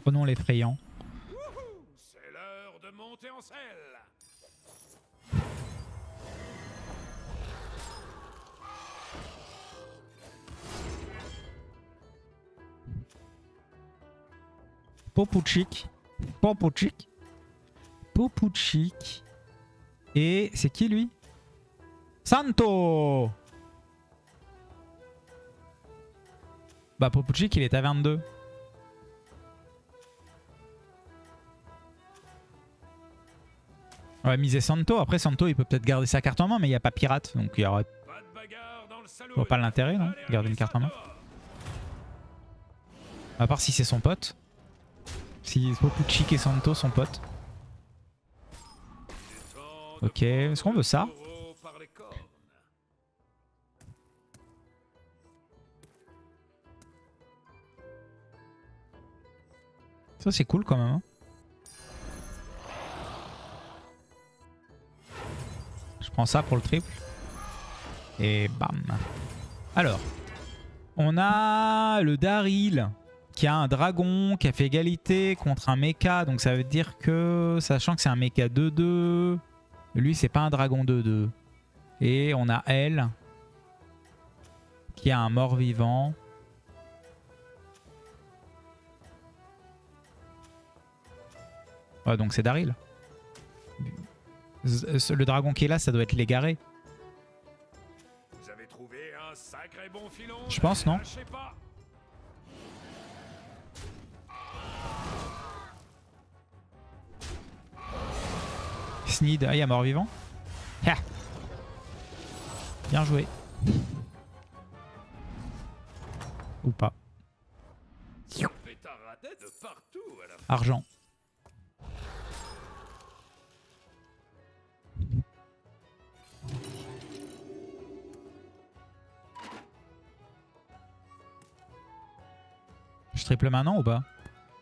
Prenons l'effrayant. C'est l'heure de monter en selle. Popuchik. Popuchik. Popuchik. Et c'est qui lui? Santo! Bah Popuchik il est à 22. On va miser Santo. Après Santo il peut peut-être garder sa carte en main mais il n'y a pas pirate. Donc il y aurait... Pas de bagarre dans le salon. Je vois pas l'intérêt non? Garder une carte en main. À part si c'est son pote. Si Popuchik et Santo sont potes. Ok, est-ce qu'on veut ça? Ça c'est cool quand même. Hein. Je prends ça pour le triple. Et bam. Alors, on a le Daryl qui a un dragon qui a fait égalité contre un mecha. Donc ça veut dire que, sachant que c'est un mecha 2-2, lui c'est pas un dragon 2-2. Et on a elle qui a un mort-vivant. Ouais, donc c'est Daryl. Le dragon qui est là, ça doit être l'égaré. Vous avez trouvé un sacré bon filon. Je pense, non? Lâchez pas. Sneed, ah, il y a mort-vivant. Ah. Bien joué. Ou pas. De partout, alors. Argent. Je triple maintenant ou pas?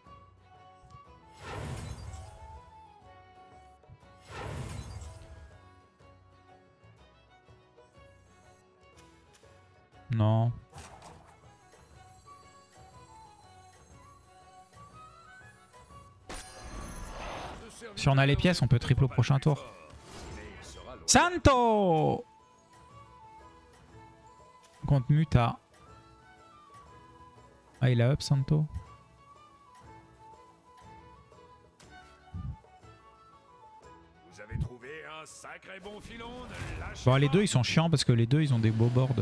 Non. Si on a les pièces, on peut triple au prochain tour. Santo! Contre Muta. Ah, il a up Santo. Vous avez trouvé un sacré bon filon. Ne lâchez Bon, les pas. deux, ils sont chiants parce que les deux, ils ont des beaux boards.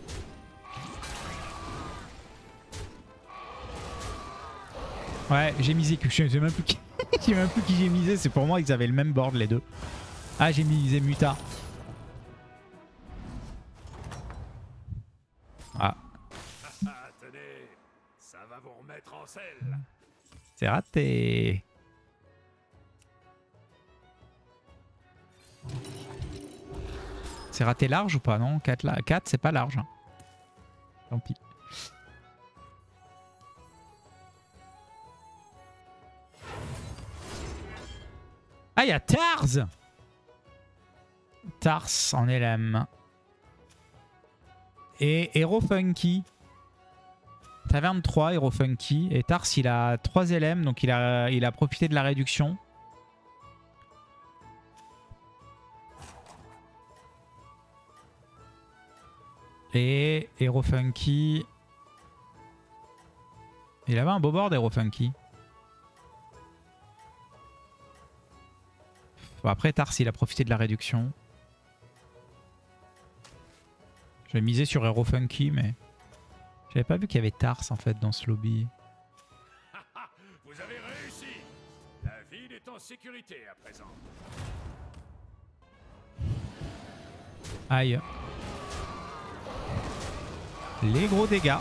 Ouais, j'ai misé. Je sais même plus qui, je sais même plus qui j'ai misé. C'est pour moi qu'ils avaient le même board, les deux. Ah, j'ai misé Muta. Ah, Ah, tenez, ça va vous remettre en selle. c'est raté. C'est raté large ou pas? Non, 4, 4 c'est pas large. Hein. Tant pis. Ah, il y a Tars! Tars en LM. Et Hero Funky. Taverne 3, Hero Funky. Et Tars, il a 3 LM, donc il a profité de la réduction. Et Hero Funky. Il avait un beau board, Hero Funky. Bon, après, Tars, il a profité de la réduction. J'avais misé sur Hero Funky, mais j'avais pas vu qu'il y avait Tars en fait dans ce lobby. Vous avez réussi. La ville est en sécurité à présent. Aïe. Les gros dégâts.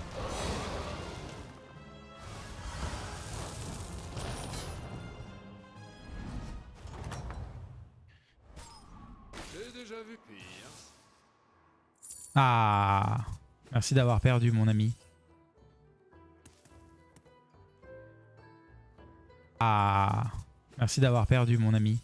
J'ai déjà vu pire. Ah, merci d'avoir perdu mon ami. Ah, merci d'avoir perdu mon ami.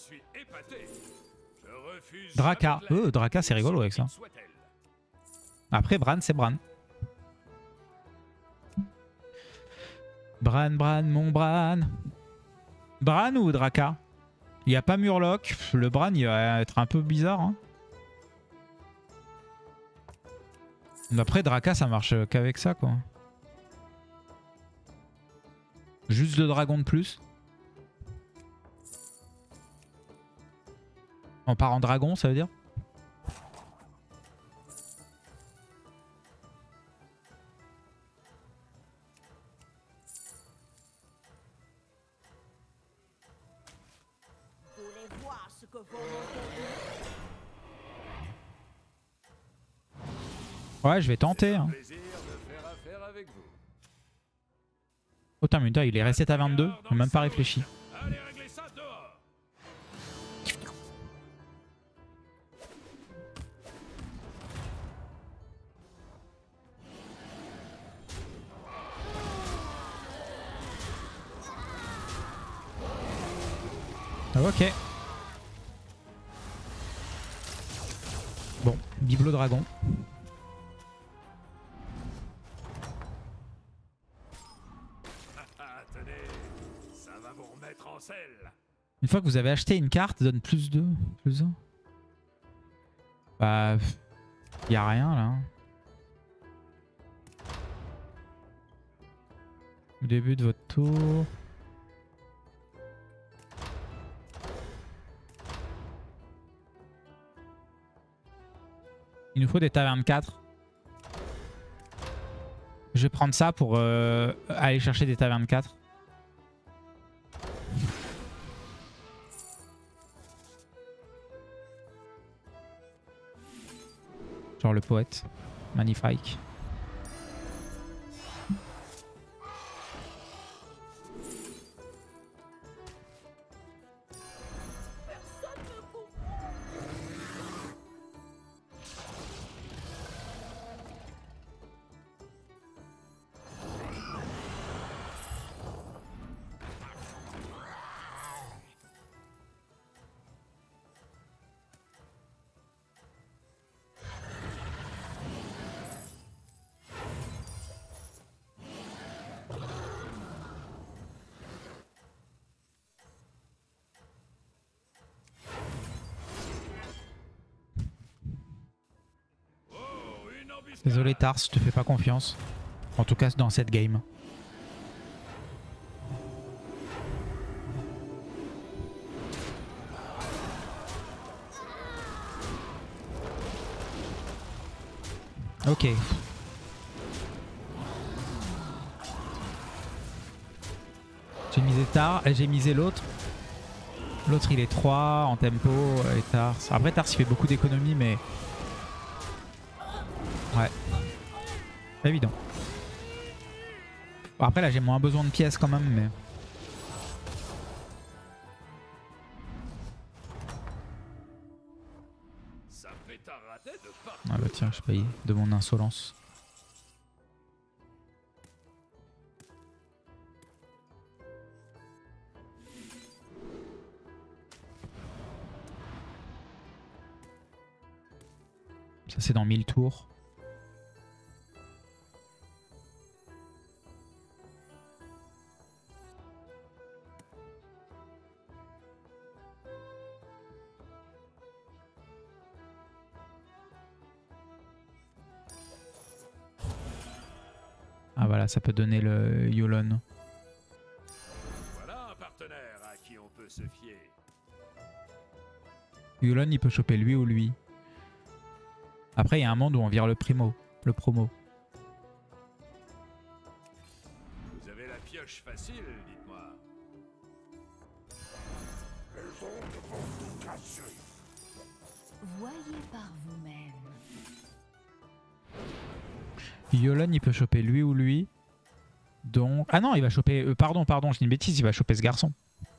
suis épaté. Je refuse Draka. jamais de l'aide, Draka, c'est rigolo avec ça. aussi petite soit-elle. Après, Bran, c'est Bran. Bran, mon Bran. Bran ou Draka? Il n'y a pas Murloc. Le Bran, il va être un peu bizarre. Hein. Mais après, Draka, ça marche qu'avec ça, quoi. Juste le dragon de plus. On part en dragon, ça veut dire? Ouais, je vais tenter. Hein. Plaisir de faire affaire avec vous. Oh, putain, il est resté à 22. Il n'a même pas réfléchi. Allez régler ça dehors. Ok. Bon, bibelot dragon. Ah, tenez, ça va vous remettre en selle. Une fois que vous avez acheté une carte, donne plus 2, plus 1. Bah, y a rien là. Au début de votre tour. Il nous faut des tavernes 4. Je vais prendre ça pour aller chercher des tavernes 4. Genre le poète. Magnifique. Désolé Tars, je te fais pas confiance. En tout cas dans cette game. Ok. J'ai misé Tars, j'ai misé l'autre. L'autre il est 3 en tempo et Tars. Après Tars il fait beaucoup d'économies mais... Ouais. Pas évident. Bon, après là j'ai moins besoin de pièces quand même mais... Ça pétardait de partout. Ah bah tiens je paye de mon insolence. Ça c'est dans 1000 tours. Ah voilà, ça peut donner le Yulon. Voilà un partenaire à qui on peut se fier. Yulon il peut choper lui ou lui. Après il y a un monde où on vire le promo. Vous avez la pioche facile, dites-moi. Voyez par vous-même. Yulon il peut choper lui ou lui. Donc... Ah non il va choper... pardon, je dis une bêtise, il va choper ce garçon.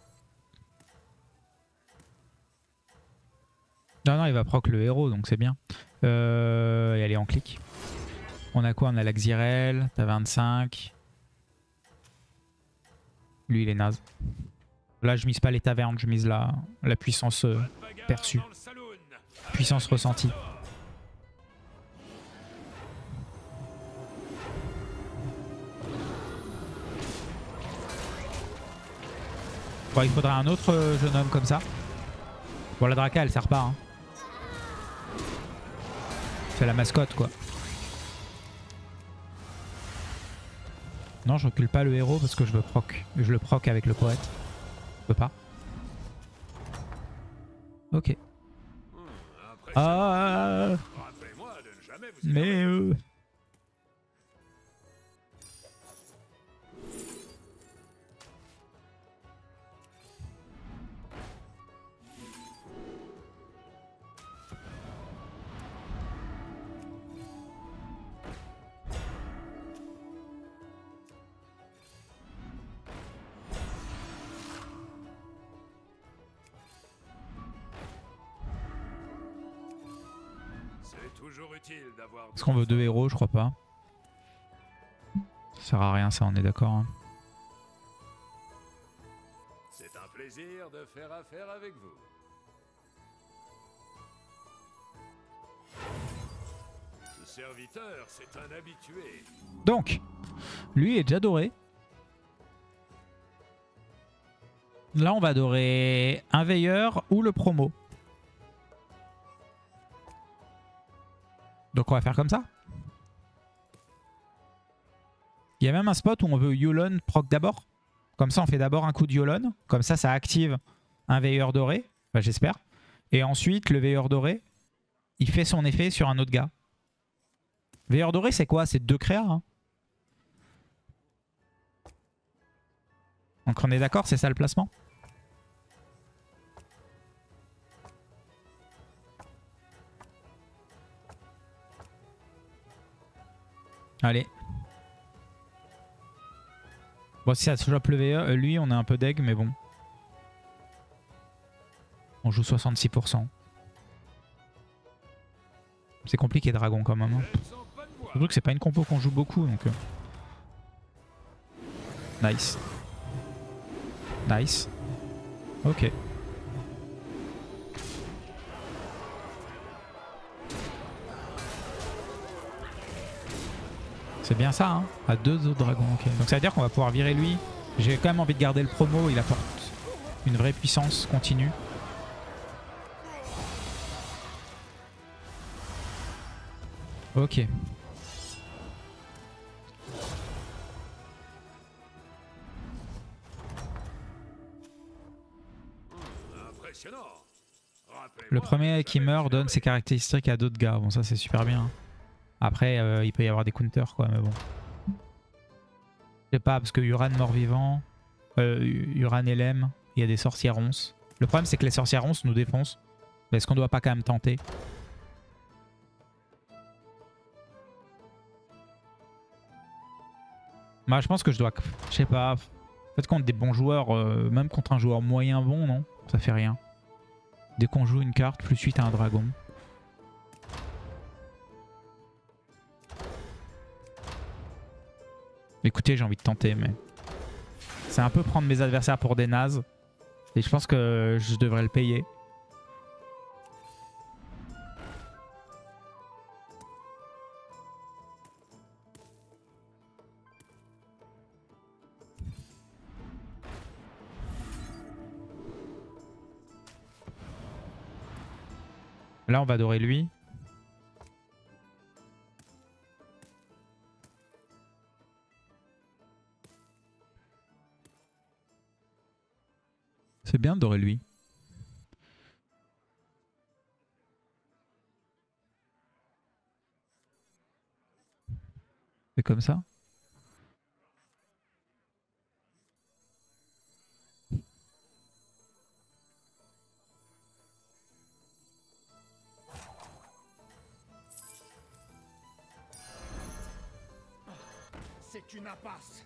Non, il va proc le héros, donc c'est bien. Et allez, en clic. On a quoi? On a l'Axirel, t'as 25. Lui, il est naze. Là, je mise pas les tavernes, je mise la puissance perçue. Dans le saloon. Puissance ressentie. Bon, il faudrait un autre jeune homme comme ça. Bon, la Draka, elle sert pas. Hein. C'est la mascotte, quoi. Non, je recule pas le héros parce que je veux proc. Je le proc avec le poète. Je peux pas. Ok. Ah. Rappelez-moi de ne jamais vous Mais C'est toujours utile d'avoir. est-ce qu'on veut 2 héros? Je crois pas. Ça sert à rien, ça, on est d'accord. Hein. C'est un plaisir de faire affaire avec vous. Ce serviteur, c'est un habitué. Donc, lui est déjà doré. Là, on va dorer un veilleur ou le promo. Donc on va faire comme ça. Il y a même un spot où on veut Yulon proc d'abord. Comme ça, on fait d'abord un coup de Yulon. Comme ça, ça active un veilleur doré. Enfin, j'espère. Et ensuite, le veilleur doré, il fait son effet sur un autre gars. Veilleur doré, c'est quoi? C'est 2 créas. Hein. Donc on est d'accord, c'est ça le placement? Allez. Bon, si ça se chope le VE, lui, on est un peu deg, mais bon. On joue 66%. C'est compliqué, Dragon, quand même. Hein. Surtout que c'est pas une compo qu'on joue beaucoup, donc... Nice. Nice. Ok. C'est bien ça, hein. À 2 autres dragons, ok. Donc ça veut dire qu'on va pouvoir virer lui. J'ai quand même envie de garder le promo, il apporte une vraie puissance continue. Ok. Impressionnant. Le premier qui meurt donne ses caractéristiques à d'autres gars. Bon, ça c'est super bien. Après, il peut y avoir des counters, quoi, mais bon. Je sais pas, parce que Uran mort-vivant, Uran LM, il y a des sorcières ronces. Le problème, c'est que les sorcières ronces nous défoncent. Mais est-ce qu'on doit pas quand même tenter? Bah, je pense que je dois... Je sais pas. Peut-être contre des bons joueurs, même contre un joueur moyen bon, non? Ça fait rien. Dès qu'on joue une carte, plus suite à un dragon. Écoutez, j'ai envie de tenter, mais... C'est un peu prendre mes adversaires pour des nazes. Et je pense que je devrais le payer. Là, on va adorer lui. C'est bien d'adorer lui. C'est comme ça. C'est une impasse.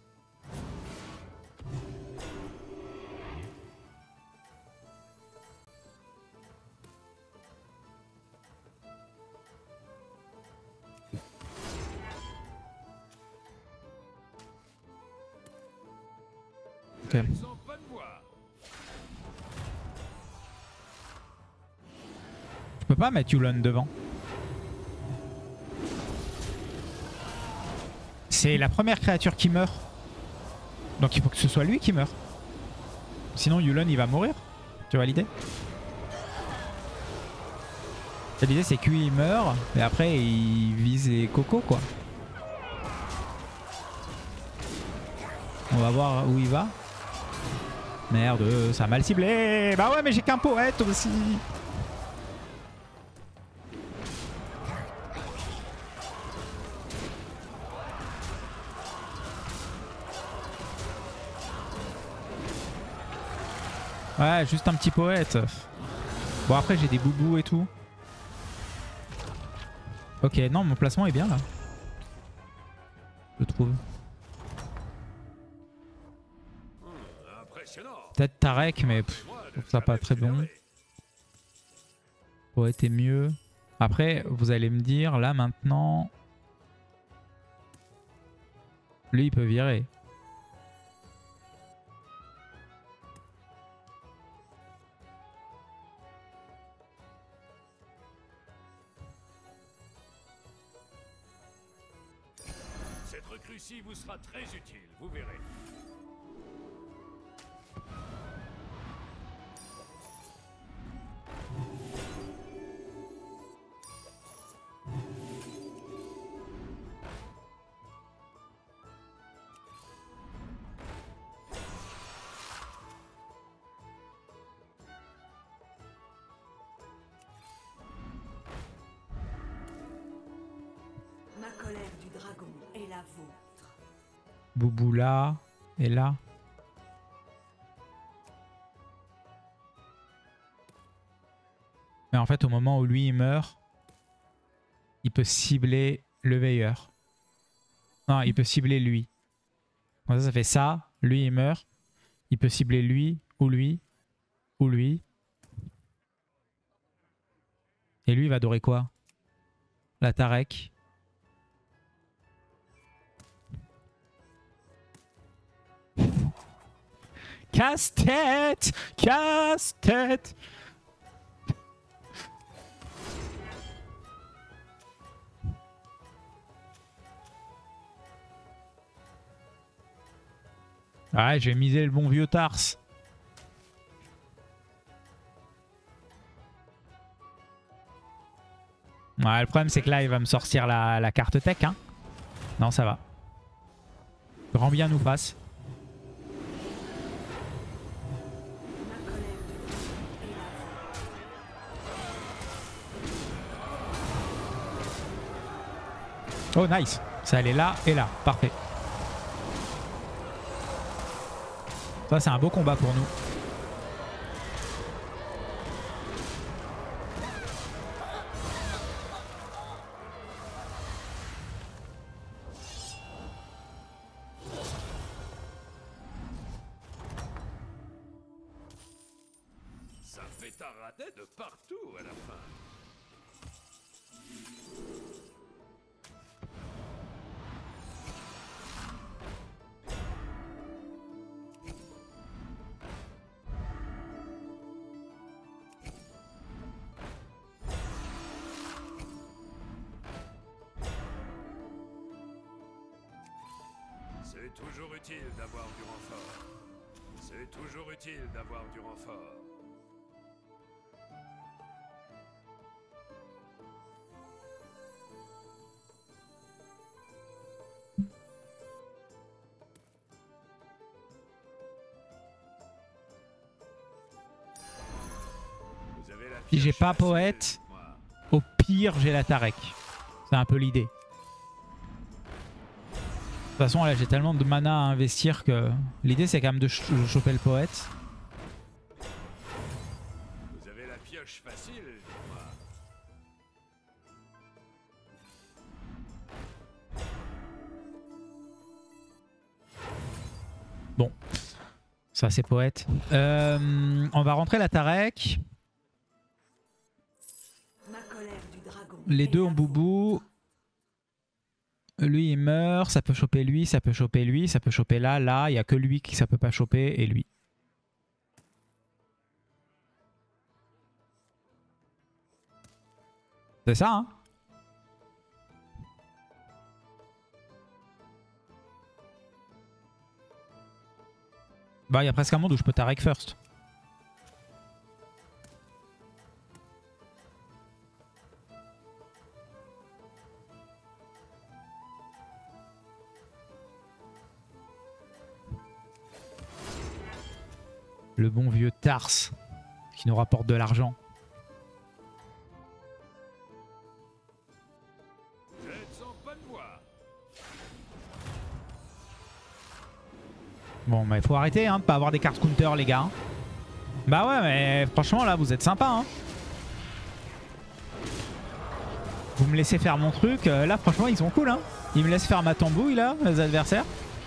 Ok. Sans pas de voix. peux pas mettre Yulon devant. C'est la première créature qui meurt. Donc il faut que ce soit lui qui meurt. Sinon Yulon il va mourir. Tu vois l'idée? L'idée c'est que lui il meurt et après il vise les cocos quoi. On va voir où il va. Merde, ça a mal ciblé. Bah ouais mais j'ai qu'un poète aussi. Ouais, juste un petit poète. Bon après j'ai des boubous et tout. Ok, non mon placement est bien là. Je trouve. Peut-être Tarek mais je trouve ça pas très bon. Poète est mieux. Après vous allez me dire là maintenant. Lui il peut virer. Cette recrue-ci vous sera très utile, vous verrez. Ma colère du dragon est la vôtre. Boubou là et là. Mais en fait au moment où lui il meurt, il peut cibler le veilleur. Non, il peut cibler lui. Comme ça fait ça, lui il meurt. Il peut cibler lui ou lui ou lui. Et lui il va adorer quoi? La Tarek. Casse-tête! Casse-tête! Ouais, j'ai misé le bon vieux Tars. Ouais, le problème c'est que là il va me sortir la carte tech. Hein. Non, ça va. Grand bien nous fasse. Oh nice, ça allait là et là, parfait. Ça c'est un beau combat pour nous. Ça fait tarader de partout à la fin. C'est toujours utile d'avoir du renfort. C'est toujours utile d'avoir du renfort. Vous avez la Si j'ai pioche pas facile, poète, moi. au pire j'ai la Tarek. C'est un peu l'idée. De toute façon là j'ai tellement de mana à investir que l'idée c'est quand même de choper le poète. Vous avez la pioche facile, moi. Bon, ça c'est poète. On va rentrer la Tarek. Ma colère du dragon Les est deux la ont vôtre. boubou. Lui il meurt, ça peut choper lui, ça peut choper lui, ça peut choper là, là. Il n'y a que lui qui ça peut pas choper et lui. C'est ça, hein. Bah, il y a presque un monde où je peux Tarek first. Le bon vieux Tars qui nous rapporte de l'argent. Vous êtes en bonne voie. Bon, bah il faut arrêter hein, de pas avoir des cartes counter, les gars. Bah ouais, mais franchement, là, vous êtes sympa. Hein. Vous me laissez faire mon truc. Là, franchement, ils sont cool. Hein. Ils me laissent faire ma tambouille, là, les adversaires.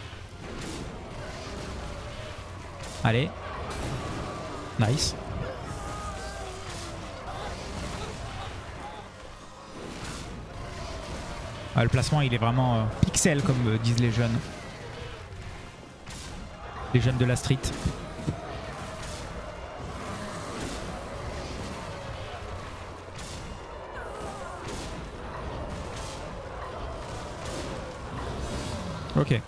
Allez. Nice. Ah, le placement, il est vraiment pixel, comme disent les jeunes. Les jeunes de la street. Ok.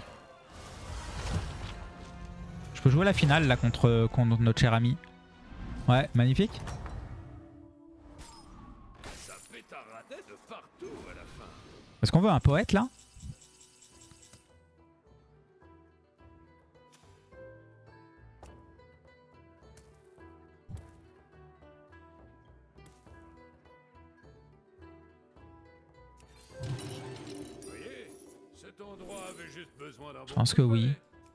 Je peux jouer la finale là contre notre cher ami. Ouais, magnifique. Ça pétaradait de partout à la fin. Est-ce qu'on veut un poète là? Vous voyez, cet endroit avait juste besoin d'un bon Je pense que oui.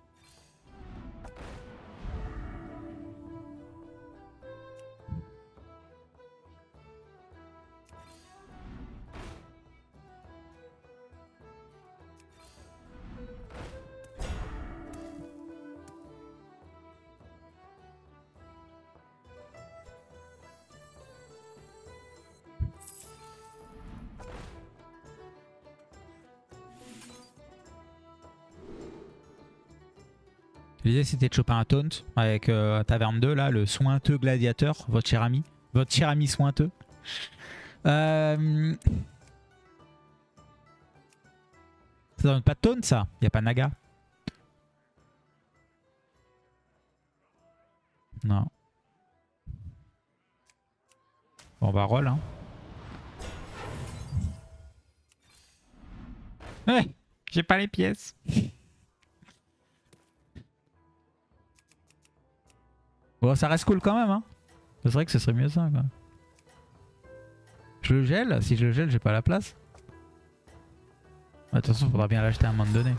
L'idée c'était de choper un taunt avec Taverne 2 là, le sointeux gladiateur, votre cher ami sointeux. Ça donne pas de taunt ça, y a pas Naga. Non. Bon, on va roll hein. Ouais, j'ai pas les pièces. Bon, ça reste cool quand même, hein. C'est vrai que ce serait mieux ça, quoi. Je le gèle. Si je le gèle, j'ai pas la place. Attention, faudra bien l'acheter à un moment donné.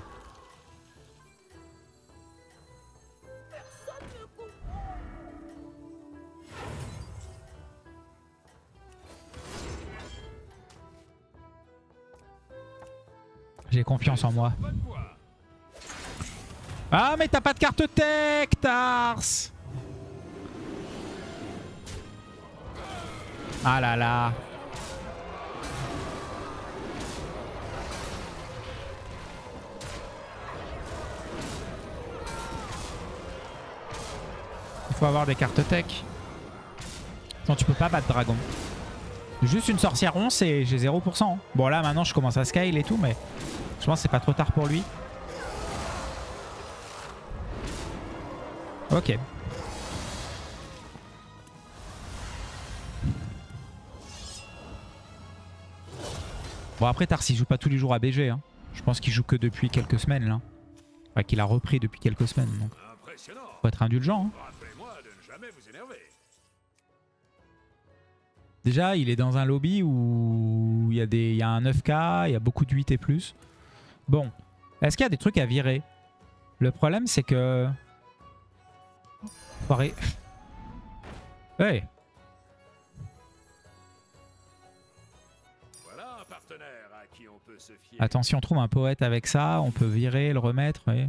J'ai confiance en moi. Bonne voie. Ah, mais t'as pas de carte tech, Tars! Ah là là. Il faut avoir des cartes tech. Non, tu peux pas battre dragon. Juste une sorcière 11 et j'ai 0%. Bon là maintenant je commence à scale et tout, mais je pense que c'est pas trop tard pour lui. Ok. Bon après Tars il joue pas tous les jours à BG hein. Je pense qu'il joue que depuis quelques semaines là. Enfin qu'il a repris depuis quelques semaines donc. Impressionnant. Faut être indulgent hein. Rappelez-moi de ne jamais vous énerver. Déjà il est dans un lobby où il y a un 9k, il y a beaucoup de 8 et plus. Bon. Est-ce qu'il y a des trucs à virer? Le problème c'est que... Hey. Voilà un partenaire à qui on peut se fier. Attends, si on trouve un poète avec ça, on peut virer, le remettre. Ouais.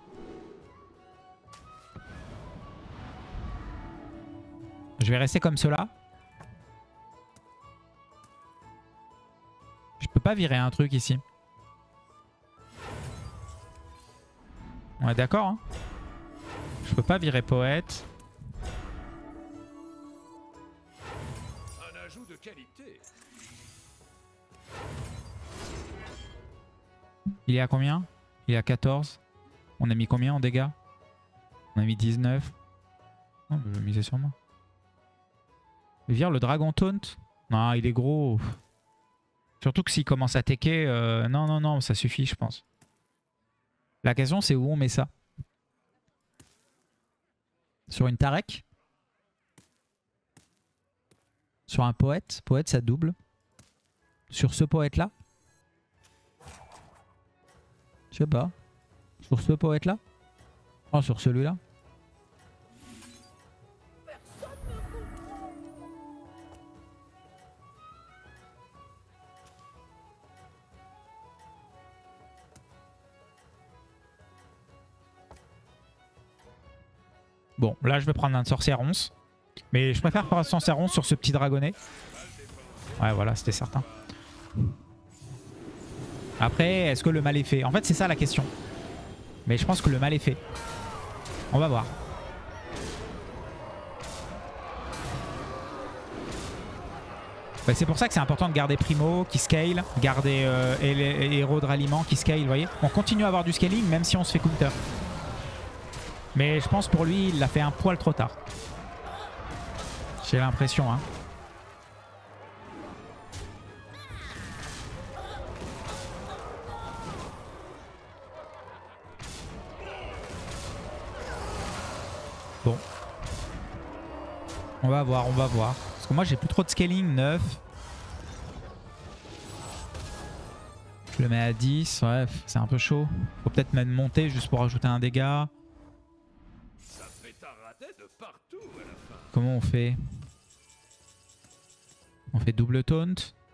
Je vais rester comme cela. Je peux pas virer un truc ici. On est d'accord hein? Je peux pas virer poète. Un ajout de qualité. Il est à combien? Il est à 14. On a mis combien en dégâts? On a mis 19. Oh, je vais miser sur moi. Vire le dragon taunt. Non, il est gros. Surtout que s'il commence à tecker... non, non, non, ça suffit, je pense. La question, c'est où on met ça? Sur une Tarek? Sur un poète? Poète, ça double. Sur ce poète-là? Je sais pas. Sur ce poète-là? Oh, sur celui-là? Bon, là, je vais prendre un sorcière 11. Mais je préfère prendre un sorcière 11 sur ce petit dragonnet. Ouais, voilà, c'était certain. Après, est-ce que le mal est fait? En fait, c'est ça la question. Mais je pense que le mal est fait. On va voir. Bah, c'est pour ça que c'est important de garder Primo qui scale, garder héros de ralliement qui scale, vous voyez. On continue à avoir du scaling même si on se fait counter. Mais je pense pour lui, il l'a fait un poil trop tard. J'ai l'impression, hein. Bon. On va voir, on va voir. Parce que moi, j'ai plus trop de scaling, 9. Je le mets à 10, ouais, c'est un peu chaud. Faut peut-être même monter juste pour rajouter un dégât. Comment on fait? On fait double taunt.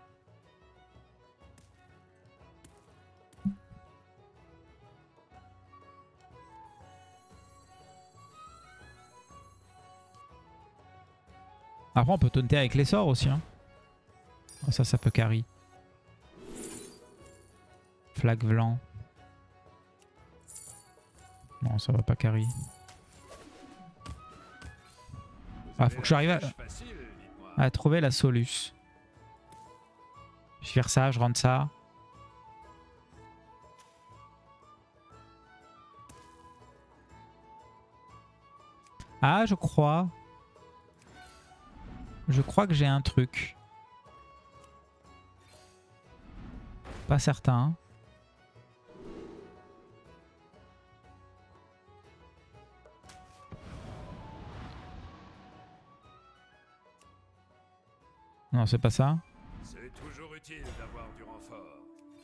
Après on peut taunter avec les sorts aussi. Hein. Ça peut carry. Flag blanc. Non, ça va pas carry. Ah, faut que j'arrive à trouver la soluce. Je vais faire ça, je rentre ça. Ah, je crois. Je crois que j'ai un truc. Pas certain. Non, c'est pas ça. C'est toujours utile d'avoir du renfort.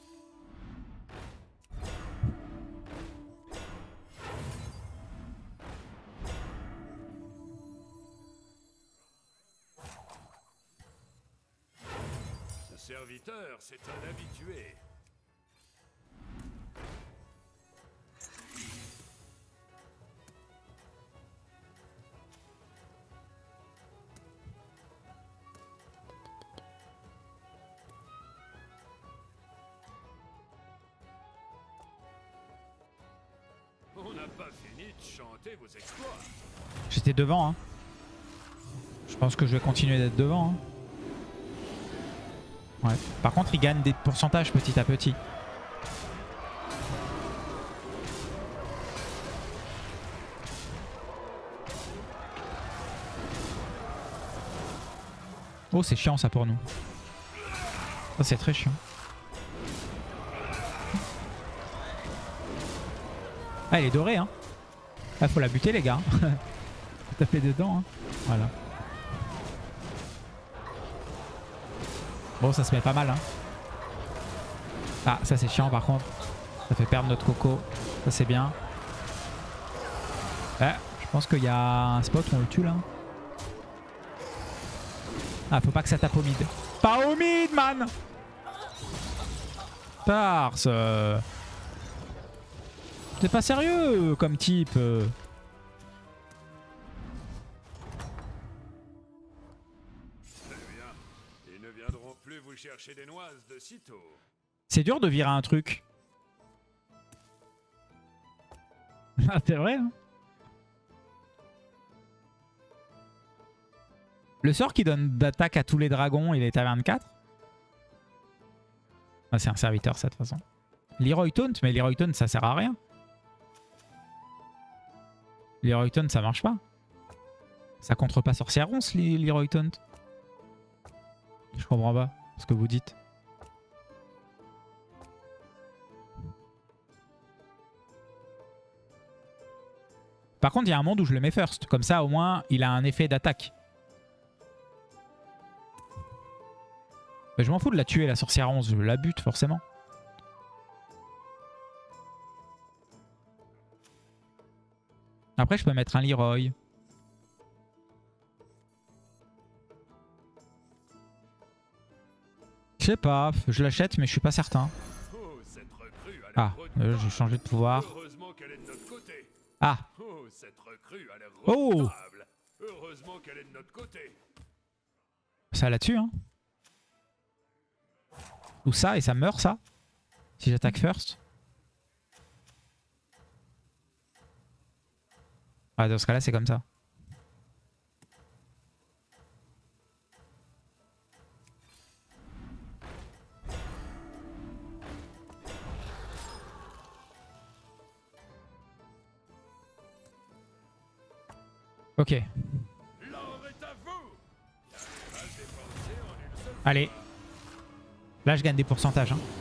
Ce serviteur, c'est un habitué. On n'a pas fini de chanter vos exploits. J'étais devant. Hein. Je pense que je vais continuer d'être devant. Hein. Ouais. Par contre, il gagne des pourcentages petit à petit. Oh, c'est chiant ça pour nous. Ça, c'est très chiant. Ah, elle est dorée, hein. Ah, faut la buter, les gars. Faut taper dedans, hein. Voilà. Bon, ça se met pas mal, hein. Ah, ça c'est chiant par contre. Ça fait perdre notre coco. Ça c'est bien. Ah, je pense qu'il y a un spot où on le tue là. Ah, faut pas que ça tape au mid. Pas au mid, man. Tarse. T'es pas sérieux comme type. Ils ne viendront plus vous chercher des noises de sitôt. C'est dur de virer un truc. Ah, c'est vrai, hein. Le sort qui donne d'attaque à tous les dragons, il est à 24. Ah, c'est un serviteur, ça, de toute façon. Leroy Taunt, mais Leroy Taunt ça sert à rien. Leroy Taunt ça marche pas. Ça contre pas Sorcière Ronce, Leroy Taunt. Je comprends pas ce que vous dites. Par contre, il y a un monde où je le mets first. Comme ça, au moins, il a un effet d'attaque. Mais je m'en fous de la tuer, la Sorcière 11. Je la bute, forcément. Après, je peux mettre un Leroy. Je sais pas. Je l'achète, mais je suis pas certain. Oh, cette recrue a l'air Ah, redoutable. j'ai changé de pouvoir. Heureusement qu'elle est de notre côté. Ah, Oh, cette recrue a l'air Oh. redoutable. Heureusement qu'elle est de notre côté. ça là-dessus, hein. Ou ça, et ça meurt, ça. Si j'attaque first. Ah, dans ce cas-là, c'est comme ça. Ok. L'or est à vous. Pas dépensé en une seule. Allez. Là, je gagne des pourcentages. Hein.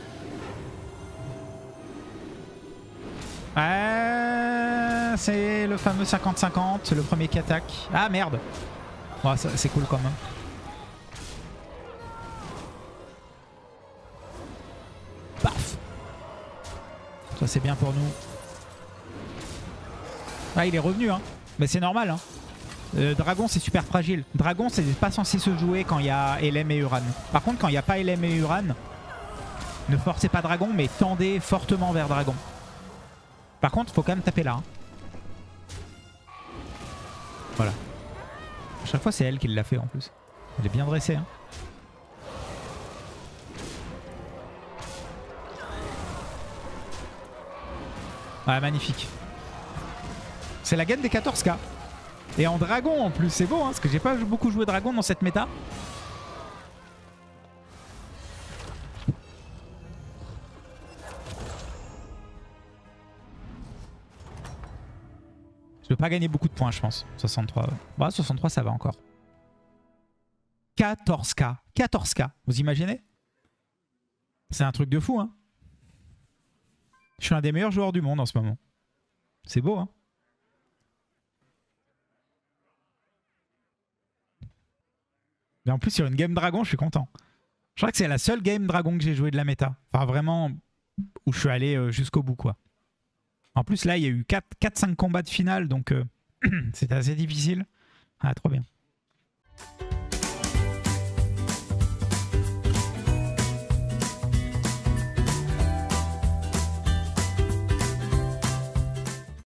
C'est le fameux 50-50, le premier qui attaque. Ah merde. Bon, c'est cool quand même. Paf. Ça c'est bien pour nous. Ah, il est revenu, hein. Mais c'est normal, hein. Dragon c'est super fragile. Dragon c'est pas censé se jouer quand il y a LM et Uran. Par contre quand il n'y a pas LM et Uran, ne forcez pas Dragon mais tendez fortement vers Dragon. Par contre faut quand même taper là. Hein. Voilà. À chaque fois c'est elle qui l'a fait en plus. Elle est bien dressée. Hein. Ah magnifique. C'est la gaine des 14K. Et en dragon en plus, c'est beau, hein, parce que j'ai pas beaucoup joué dragon dans cette méta. Je vais pas gagner beaucoup de points, je pense. 63. Bah, 63, ça va encore. 14K. 14K. Vous imaginez? C'est un truc de fou, hein. Je suis un des meilleurs joueurs du monde en ce moment. C'est beau, hein. Et en plus sur une game dragon je suis content. Je crois que c'est la seule game dragon que j'ai joué de la méta. Enfin vraiment où je suis allé jusqu'au bout quoi. En plus là il y a eu 4-5 combats de finale donc c'était assez difficile. Ah trop bien.